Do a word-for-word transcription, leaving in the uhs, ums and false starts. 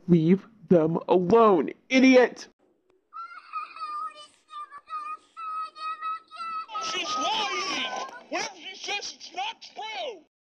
Leave them alone, idiot! She's lying! Whatever she says, it's not true!